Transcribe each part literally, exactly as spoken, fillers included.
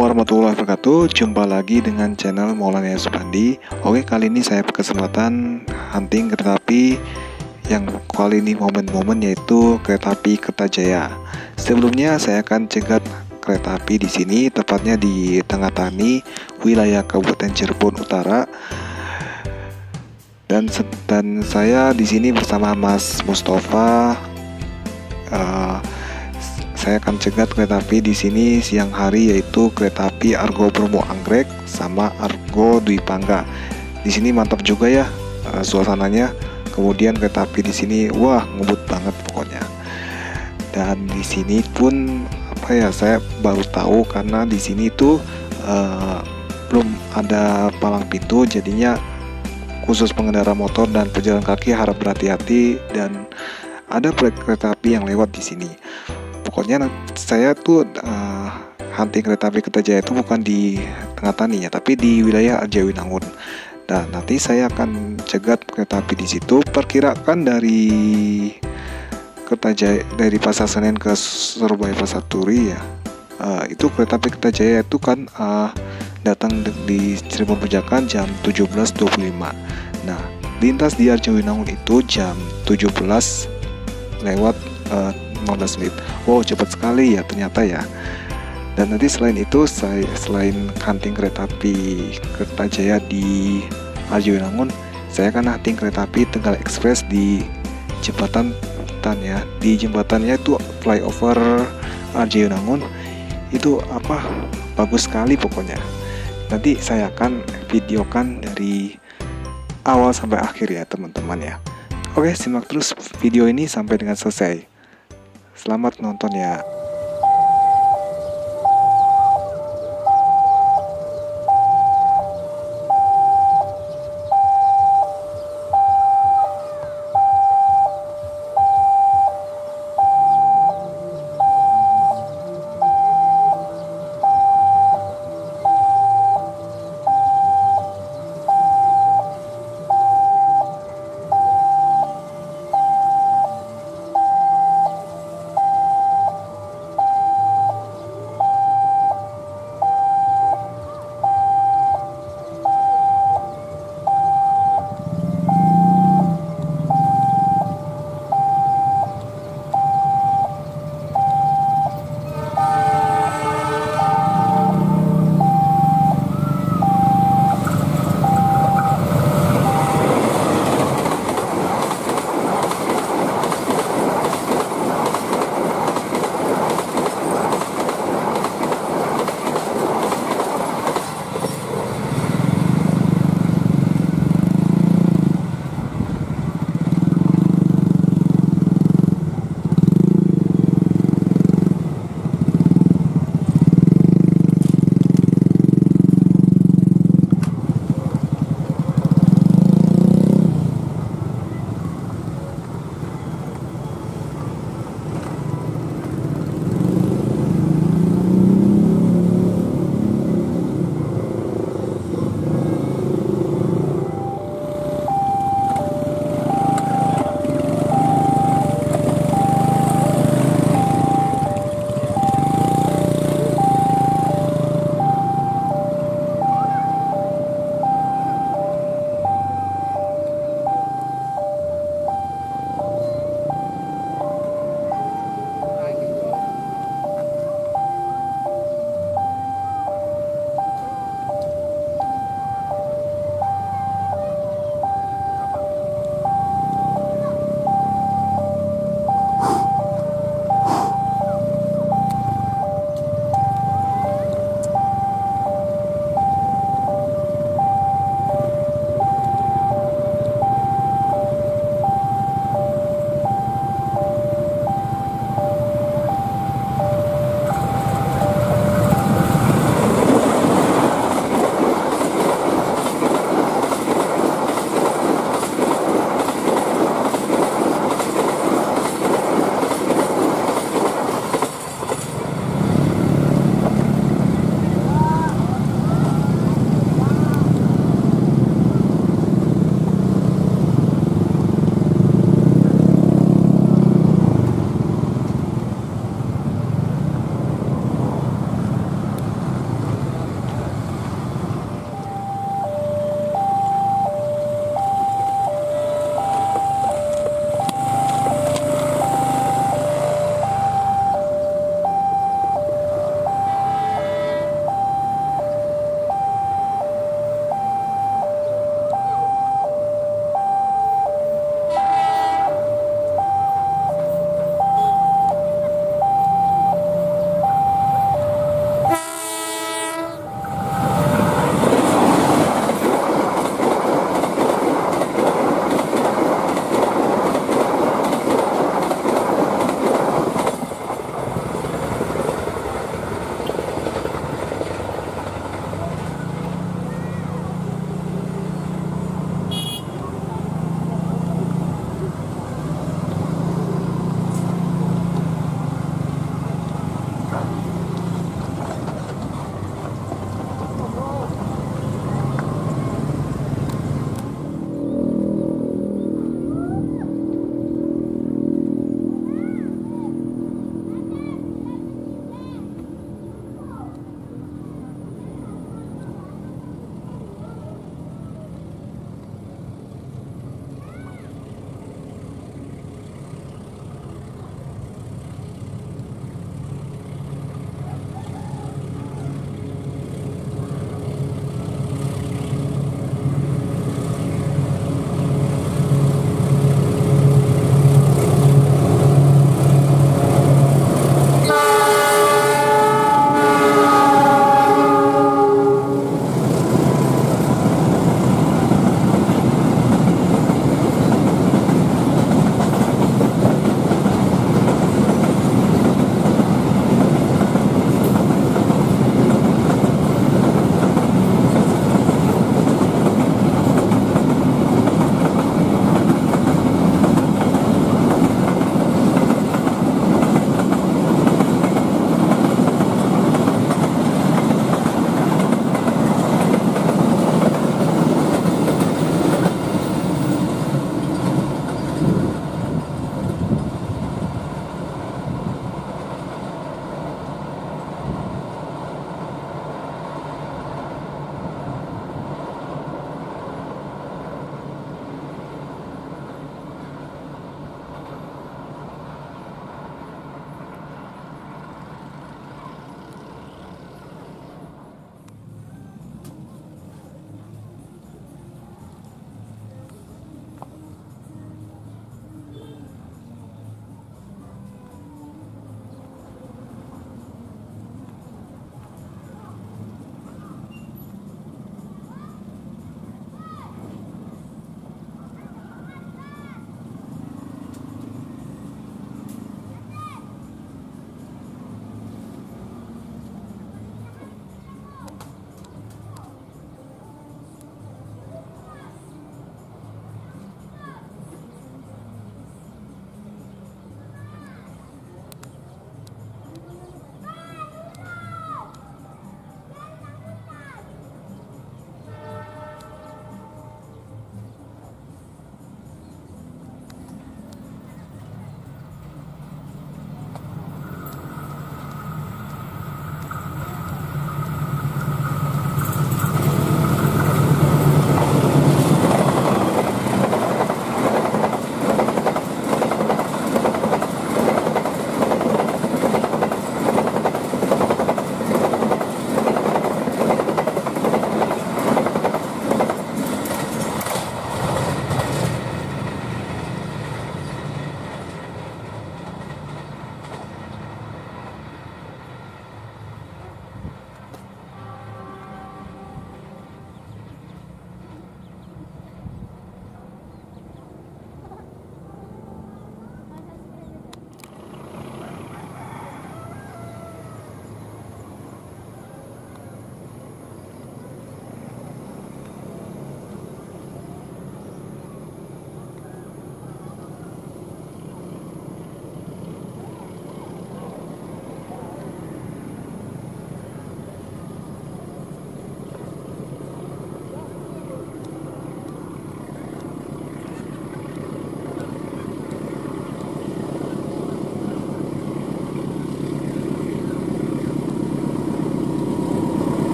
Assalamualaikum warahmatullahi wabarakatuh. Jumpa lagi dengan channel Maulana Supandi. Oke, kali ini saya berkesempatan hunting kereta api yang kali ini momen-momen yaitu kereta api Kertajaya. Sebelumnya saya akan cegat kereta api di sini, tepatnya di Tengah Tani, wilayah Kabupaten Cirebon Utara. Dan dan saya di sini bersama Mas Mustafa. Uh, Saya akan cegat kereta api di sini siang hari, yaitu kereta api Argo Bromo Anggrek sama Argo Dwi Pangga. Di sini mantap juga ya uh, suasananya. Kemudian kereta api di sini wah ngebut banget pokoknya. Dan di sini pun apa ya, saya baru tahu karena di sini tuh uh, belum ada palang pintu, jadinya khusus pengendara motor dan pejalan kaki harap berhati-hati, dan ada proyek kereta api yang lewat di sini. Pokoknya saya tuh uh, hunting kereta api Kertajaya itu bukan di Tengah Tani ya, tapi di wilayah Arjawinangun. Dan nanti saya akan cegat kereta api di situ. Perkirakan dari Kertajaya, dari Pasar Senen ke Surabaya Pasar Turi ya, uh, itu kereta api Kertajaya itu kan uh, datang di Cirebon Pejagan jam tujuh belas dua puluh lima. Nah, lintas di Arjawinangun itu jam tujuh belas lewat uh, lima belas menit. Wow, cepat sekali ya ternyata ya. Dan nanti selain itu, saya selain hunting kereta api Kertajaya di Arjawinangun, saya akan hunting kereta api Tegal Express di jembatan Tan ya. Di jembatannya itu flyover Arjawinangun itu apa bagus sekali pokoknya. Nanti saya akan videokan dari awal sampai akhir ya teman-teman ya. Oke, simak terus video ini sampai dengan selesai. Selamat nonton ya.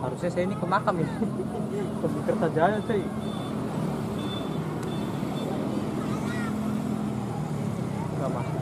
Harusnya saya ini ke makam ini. Ke Kertajaya cuy. Nggak masuk.